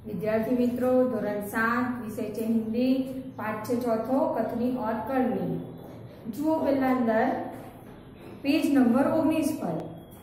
विद्यार्थी मित्रों, धोरण 7 विषय है हिंदी, पाठ है चौथो कथनी और करनी। जुओ पहला अंदर पेज नंबर 19 पर,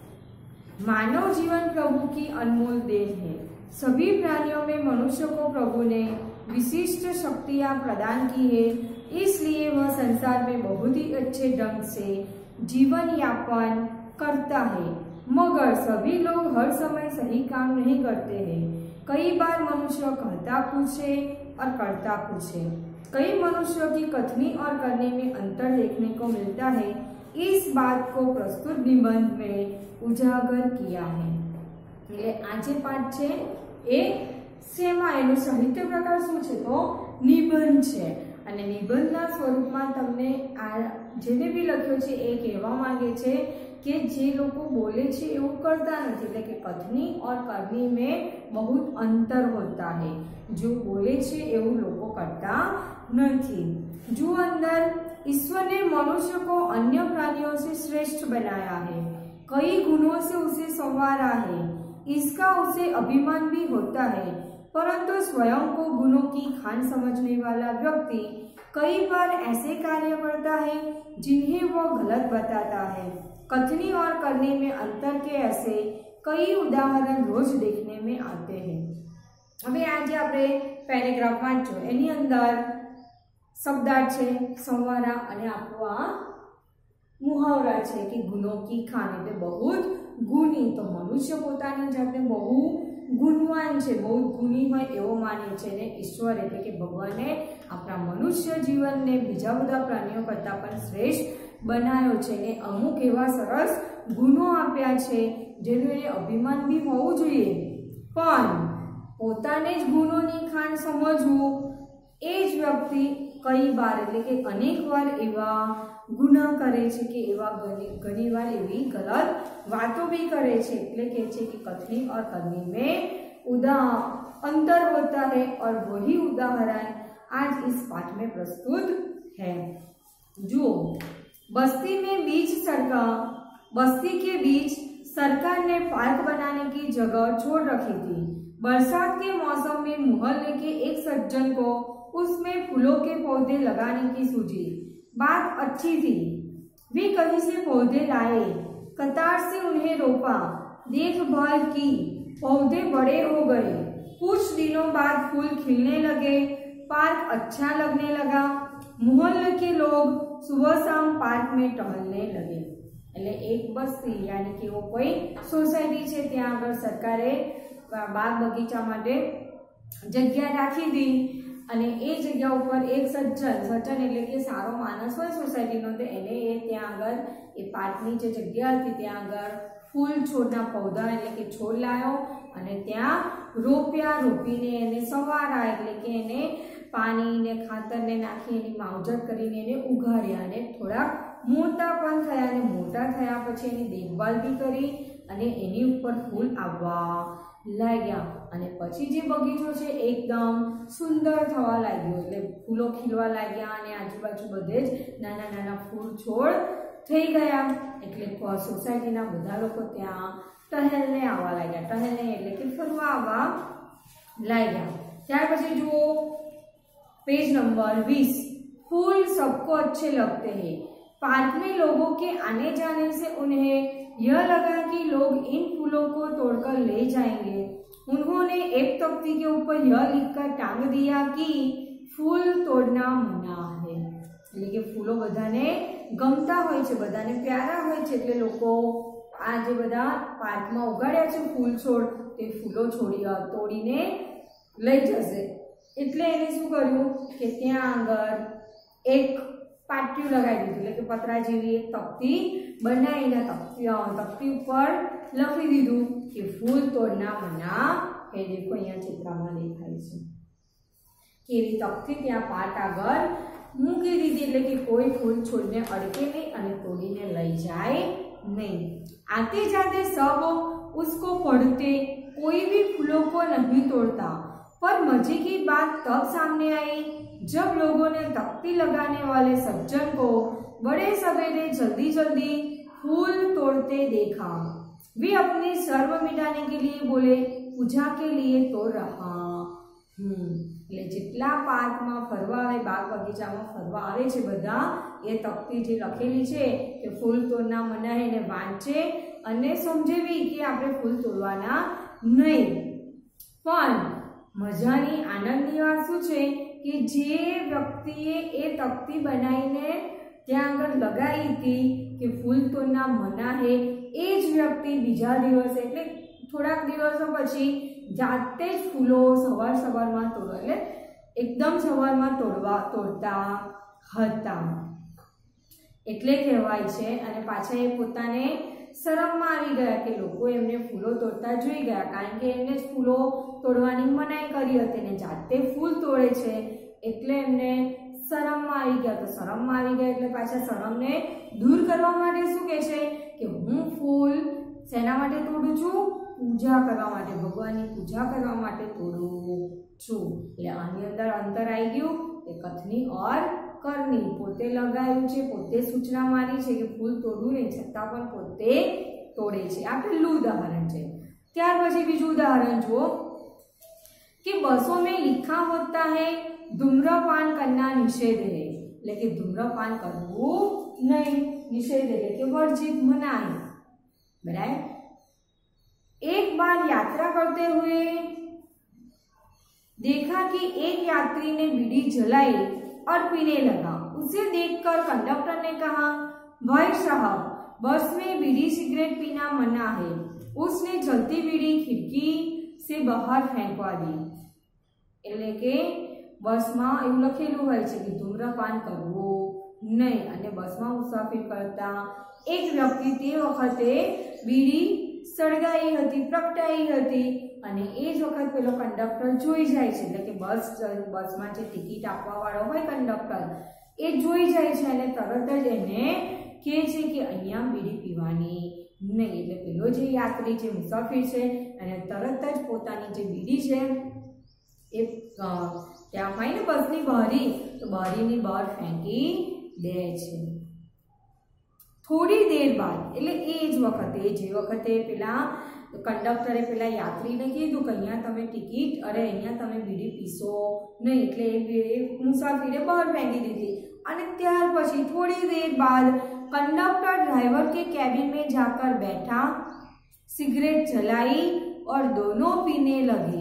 मानव जीवन प्रभु की अनमोल देन है। सभी प्राणियों में मनुष्य को प्रभु ने विशिष्ट शक्तियां प्रदान की है, इसलिए वह संसार में बहुत ही अच्छे ढंग से जीवन यापन करता है। मगर सभी लोग हर समय सही काम नहीं करते हैं। कई बार मनुष्य कहता कुछ है और करता कुछ है। कई मनुष्यों की कथनी और करने में अंतर देखने को मिलता है। इस बात को प्रस्तुत निबंध में उजागर किया है। એટલે આજે પાઠ છે એ શેમાં એનું સાહિત્ય પ્રકાર શું છે તો નિબંધ છે અને નિબંધના સ્વરૂપમાં તમને આ જેને બી લખ્યો છે એ કહેવા માંગે છે કે જે લોકો બોલે છે એવું કરતા નથી, એટલે કે કથની और करनी में बहुत अंतर होता है। जो बोले છે એવું લોકો કરતા નથી। जो अंदर ईश्वर ने मनुष्य को अन्य प्राणियों से श्रेष्ठ बनाया है, कई गुणों से उसे संवारा है। इसका उसे अभिमान भी होता है, परंतु स्वयं को गुणों की खान समझने वाला व्यक्ति कई बार ऐसे कार्य करता है जिन्हें वह गलत बताता है। कथनी और करने में अंतर के ऐसे कई उदाहरण रोज देखने में आते हैं। अभी आज आपणे पेरेग्राफ वांचो, एनी अंदर शब्दार्थ छे संवारा अने आपणो आ मुहावरा छे कि गुणों की खान एटले बहुत गुणी। तो मनुष्य पोतानी जाते बहु गुणवान छे, बहुत गुणी होय एवो माने छे ने ईश्वर एटले के भगवाने आपणा मनुष्य जीवन ने बीजा बधा प्राणीओ करता पण श्रेष्ठ बनाव्यो छे ने अमुक एवा सरस गुणो आप्या छे जेनुं एने अभिमान भी होवुं जोईए, पण पोताने ज गुणोनी खान समजवुं ए ज व्यक्ति कई बार એટલે કે अनेक बार एवा गुना करे छे कि एवा घणी बार एवी गलत बातों भी करे छे। એટલે કે છે कि कथनी और करनी में अंतर होता है और वही उदाहरण आज इस पाठ में प्रस्तुत है। जो बस्ती के बीच सरकार ने पार्क बनाने की जगह छोड़ रखी थी। बरसात के मौसम में मोहल्ले के एक सज्जन को उसमें फूलों के पौधे लगाने की सूझी। बात अच्छी थी। वे कहीं से पौधे लाए, कतार से उन्हें रोपा, देखभाल की, पौधे बड़े हो गए। कुछ दिनों बाद फूल खिलने लगे, पार्क अच्छा लगने लगा। मोहल्ले के लोग सुबह शाम पार्क में टहलने लगे। એટલે એક બસ્તી यानी कि वो कोई सोसायटी છે, ત્યાં આગળ સરકારે બાગ બગીચા માટે જગ્યા રાખી દી અને એ જગ્યા ઉપર એક સજ્જન એટલે કે સારો માણસ હોય સોસાયટીનો, તો એને એ ત્યાં આગળ એ પાર્કની જે જગ્યા હતી ત્યાં આગળ ફૂલ છોડના પૌધા એટલે કે છોડ લાવ્યો અને ત્યાં રોપ્યા, રોપીને એને સવારા એટલે કે એને પાણી ને ખાતરને નાખી એની માવજત કરીને એને ઉગાડ્યા અને થોડા મોટા પણ થયા અને મોટા થયા પછી એની देखभाल भी કરી અને એની ઉપર ફૂલ આવવા लाग्या અને પછી જે બગીચો છે એકદમ સુંદર થવા लाग्यो, એટલે ફૂલો ખીલવા लाग्या અને આજુબાજુ બધે જ નાના નાના ફૂલ છોડ થઈ ગયા। એટલે સોસાયટીના બધા લોકો ત્યાં ટહેલને આવવા लाग्या। ટહેલને એટલે કે ફરવા આવવા लाग्या। ત્યાર પછી જુઓ पेज नंबर 20, फूल सबको अच्छे लगते हैं। पार्क में लोगों के आने जाने से उन्हें यह लगा कि लोग इन फूलों को तोड़कर ले जाएंगे। उन्होंने एक तख्ती के ऊपर यह लिखकर टांग दिया कि फूल तोड़ना मना है। એટલે કે ફૂલો બધાને ગમતા હોય છે, બધાને પ્યારા હોય છે, એટલે લોકો આ જે બધા પાર્કમાં ઉગાડ્યા છે ફૂલ છોડ તે ફૂલો તોડીને લઈ જશે। એટલે એને શું કર્યું કે ત્યાં આગળ એક પાટિયું લગાવી દીધું, એટલે કે પતરા જેવી એક તખ્તી બનાવીને તખ્તી ઉપર લખી દીધું કે ફૂલ તોડના મના है। देखो અહીંયા ચિત્રમાં દેખાય છે કે એવી તખ્તી ત્યાં પાટ આગળ મૂકી દીધી, એટલે કે કોઈ ફૂલ છોડને અડકે નહીં અને તોડીને લઈ જાય नहीं। आते जाते सब उसको पढ़ते, कोई भी फूलों को नहीं तोड़ता। पर मजे की बात तब सामने आई जब लोगों ने तख्ती लगाने वाले सज्जन को बड़े सवेरे जल्दी जल्दी फूल तोड़ते देखा। वे अपनी शर्म मिटाने के लिए बोले, पूजा के लिए तोड़ रहा એટલે જેટલા પાર્કમાં ફરવા આવે, બાગ બગીચામાં ફરવા આવે છે બધા, એ તકતી જે લખેલી છે કે ફૂલ તોડના મનાહે એને વાંચે અને સમજેવી કે આપણે ફૂલ તોડવાના નહીં. પણ મજાની આનંદની વાત શું છે કે જે વ્યક્તિએ એ તકતી બનાવીને ત્યાં આગળ લગાવી હતી કે ફૂલ તોડના મનાહે, એ જ વ્યક્તિ બીજા દિવસે એટલે થોડાક દિવસો પછી જાતે જ ફૂલો સવારમાં તોડવા, એટલે એકદમ સવારમાં તોડતા હતા એટલે કહેવાય છે. અને પાછા એ પોતાને શરમમાં આવી ગયા કે લોકો એમને ફૂલો તોડતા જોઈ ગયા, કારણ કે એમને જ ફૂલો તોડવાની મનાઈ કરી હતી ને જાતે ફૂલ તોડે છે એટલે એમને શરમમાં આવી ગયા. તો શરમમાં આવી ગયા એટલે પાછા શરમને દૂર કરવા માટે શું કહે છે કે હું ફૂલ શેના માટે તોડું છું? પૂજા કરવા માટે, ભગવાનની પૂજા કરવા માટે તોડું છું. એટલે આની અંદર અંતર આવી ગયું એ કથની ઓર કરની. પોતે લગાવ્યું છે, પોતે સૂચના મારી છે કે ફૂલ તોડવું નહીં, છતાં પણ પોતે તોડે છે. આ પહેલું ઉદાહરણ છે. ત્યાર પછી બીજું ઉદાહરણ જુઓ कि बसों में लिखा होता है धूम्रपान करना निषेध है, એટલે કે ધૂમ્રપાન કરવું નહીં, નિષેધ એટલે કે वर्जित, मना है. बराबर. एक बार यात्रा करते हुए देखा कि एक यात्री ने बीड़ी जलाई और पीने लगा. उसे देखकर कंडक्टर ने कहा, भाई साहब बस में बीड़ी सिगरेट पीना मना है. उसने जलती बीड़ी खिड़की से बहार फेंकवा दी. એટલે કે બસમાં એવું લખેલું હોય છે કે ધૂમ્રપાન કરવું નહીં, અને બસમાં મુસાફરી કરતા એક વ્યક્તિ તે વખતે બીડી સળગાઈ હતી, પ્રગટાઈ હતી, અને એ જ વખત પેલો કંડક્ટર જોઈ જાય છે. એટલે કે બસમાં જે ટિકિટ આપવા વાળો હોય કંડક્ટર, એ જોઈ જાય છે અને તરત જ એને કહે છે કે અહીંયા બીડી પીવાની નહીં. એટલે પેલો જે યાત્રી છે, મુસાફિર છે, અને તરત જ પોતાની જે બીડી છે એ ત્યાં હોય ને બસની બારી, તો બારીની બહાર ફેંકી દે છે. થોડી દેર બાદ, એટલે એ જ વખતે, જે વખતે પેલા કંડક્ટરે પેલા યાત્રીને કીધું કે અહીંયા તમે ટિકિટ, અરે અહીંયા તમે બીડી પીશો નહીં, એટલે એ મુસાફિરે બહાર ફેંકી દીધી. અને ત્યાર પછી થોડી देर बाद कंडक्टर ड्राइवर के कैबिन में जाकर बैठा, सिगरेट जलाई और दोनों पीने लगे.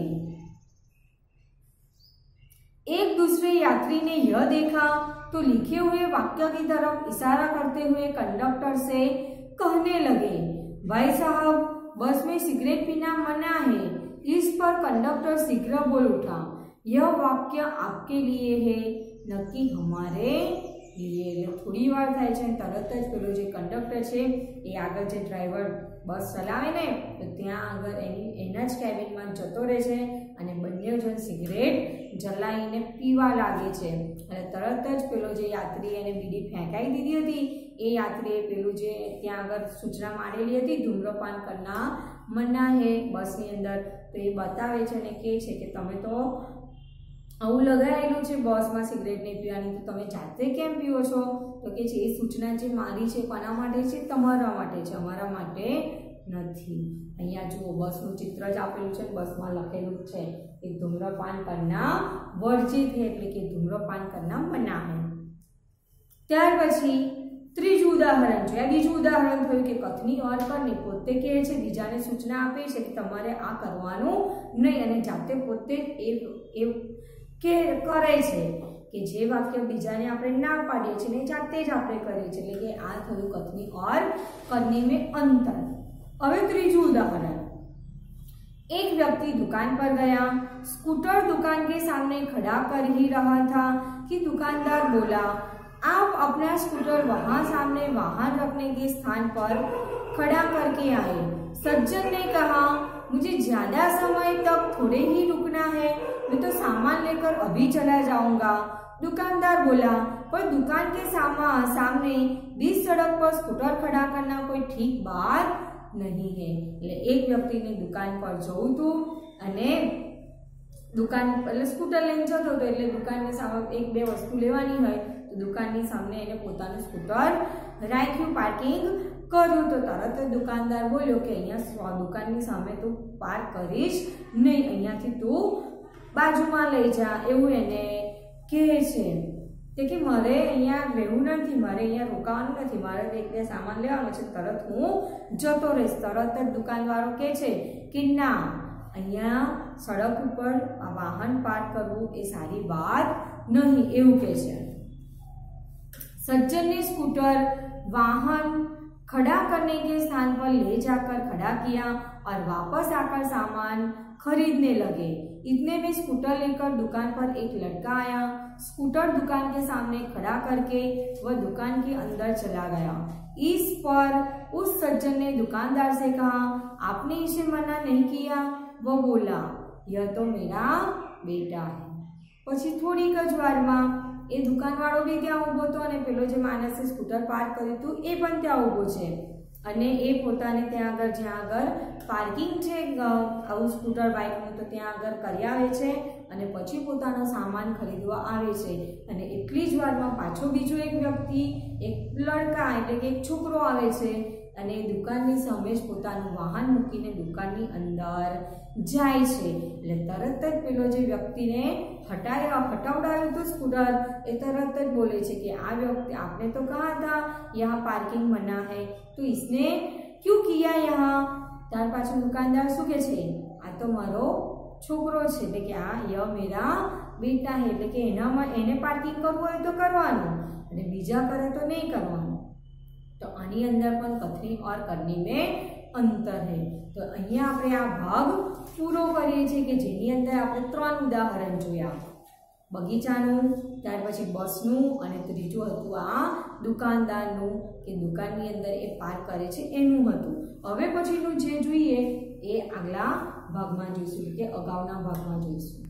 एक दूसरे यात्री ने यह देखा तो लिखे हुए वाक्य की तरफ इशारा करते हुए कंडक्टर से कहने लगे, भाई साहब बस में सिगरेट पीना मना है. इस पर कंडक्टर शीघ्र बोल उठा, यह वाक्य आपके लिए है, न कि हमारे लिए. थोड़ी वार थाय छे, तरत ज पेलो जे कंडक्टर छे ए आगळ जे ड्राइवर बस चलावे ने तो त्यां आगळ एना ज केबिનમાં જતો રહે છે અને બંને જણ સિગરેટ જલાઈને પીવા લાગે છે. અને તરત જ પેલો જે યાત્રી એને બીડી ફેંકાઈ દીધી હતી, એ યાત્રીએ પેલું જે ત્યાં આગળ સૂચના મારેલી હતી ધૂમ્રપાન કરના મના હે બસની અંદર, તો એ બતાવે છે અને કહે છે કે તમે તો આવું લગાવેલું છે બસમાં સિગરેટ નહીં પીવાની, તો તમે જાતે કેમ પીવો છો? તો કે છે એ સૂચના જે મારી છે કોના માટે છે? તમારા માટે છે, અમારા માટે નથી. અહીંયા જુઓ બસનું ચિત્ર જ આપેલું છે, બસમાં લખેલું છે કે ધૂમ્રપાન કરના વર્જિત है, એટલે કે ધૂમ્રપાન કરના મના है. ત્યાર પછી ત્રીજું ઉદાહરણ છે. આ બીજું ઉદાહરણ થયું કે કથની ઓર કરની. પોતે કહે છે, બીજાને સૂચના આપે છે કે તમારે આ કરવાનું નહીં, અને જાતે પોતે એ કે કરે છે કે જે વાક્ય બીજાને આપણે ના પાડીએ છીએ ને જાતે જ આપણે કરીએ છીએ. એટલે કે આ થયું કથની ઓર કરની में अंतर. હવે ત્રીજું ઉદાહરણ. एक व्यक्ति दुकान पर गया, स्कूटर दुकान के सामने खड़ा कर ही रहा था कि दुकानदार बोला, आप अपना स्कूटर वहां सामने वाहन रखने के स्थान पर खड़ा करके आए. सज्जन ने कहा, मुझे ज्यादा समय तक थोड़े ही रुकना है, मैं तो सामान लेकर अभी चला जाऊंगा. दुकानदार बोला, पर दुकान के सामने बीच सड़क पर स्कूटर खड़ा करना कोई ठीक बात नहीं है. એટલે એક વ્યક્તિને દુકાન પર જવું હતું અને દુકાન એટલે સ્કૂટર લઈને જતો હતો, એટલે દુકાનની સામે એક બે વસ્તુ લેવાની હોય તો દુકાનની સામે એને પોતાનું સ્કૂટર રાખ્યું, પાર્કિંગ કર્યું. તો તરત જ દુકાનદાર બોલ્યો કે અહીંયા દુકાનની સામે તું પાર્ક કરીશ નહીં, અહીંયાથી તું બાજુમાં લઈ જા એવું એને કહે છે। તે કે મારે અહીંયા રહેવું નથી, મારે અહીંયા રોકાવાનું નથી, મારે એક બે સામાન લેવાનો છે, તરત હું જતો રહીશ। તરત જ દુકાનવાળો કહે છે કે ના, અહીંયા સડક ઉપર વાહન પાર્ક કરવું એ સારી बात नहीं, એવું કહે છે। सज्जन ने स्कूटर वाहन खड़ा करने के स्थान पर ले जाकर खड़ा किया और वापस आकर सामान खरीदने लगे। इतने में स्कूटर लेकर दुकान पर एक लड़का आया। स्कूटर दुकान के सामने खड़ा करके वह दुकान के अंदर चला गया। इस पर उस सज्जन ने दुकानदार से कहा, आपने इसे मना नहीं किया? वह बोला, यह तो मेरा बेटा है। પછી થોડીક જ વારમાં એ દુકાનવાળો બી ત્યાં ઊભો હતો અને પેલો જે માણસે સ્કૂટર પાર્ક કર્યું હતું એ પણ ત્યાં ઊભો છે અને એ પોતાને ત્યાં આગળ જ્યાં આગળ પાર્કિંગ છે આવું સ્કૂટર બાઇકનું તો ત્યાં આગળ કરી આવે છે અને પછી પોતાનો સામાન ખરીદવા આવે છે। અને એટલી જ વારમાં પાછો બીજો એક વ્યક્તિ, એક લડકા એટલે કે એક છોકરો આવે છે અને દુકાનની સામે જ પોતાનું વાહન મૂકીને દુકાનની અંદર જાય છે। એટલે તરત જ પેલો જે વ્યક્તિને હટાવડાવ્યું હતું સ્કૂટર એ તરત જ બોલે છે કે આ વ્યક્તિ, आपने तो कहा था यहाँ पार्किंग मना है, तो इसने क्यों किया यहाँ? ત્યાર પાછું દુકાનદાર શું કહે છે, આ તો મારો છોકરો છે, એટલે કે આ ય મેરા બેટા है, એટલે કે એને પાર્કિંગ કરવું હોય તો કરવાનું અને બીજા કરે તો નહીં કરવાનું। तो आनी अंदर पण कथनी और करनी में अंतर है। तो अहींया आपणे आ भाग पूरो करीए छीए के जेनी अंदर आपणे 3 उदाहरण जोया, बगीचानुं, त्यार पछी बसनुं અને ત્રીજું હતું આ દુકાનદારનું કે દુકાનની અંદર એ પાર્ક કરે છે એનું હતું। હવે પછીનું જે જોઈએ એ આગલા ભાગમાં જોઈશું કે અગાઉના ભાગમાં જોઈશું।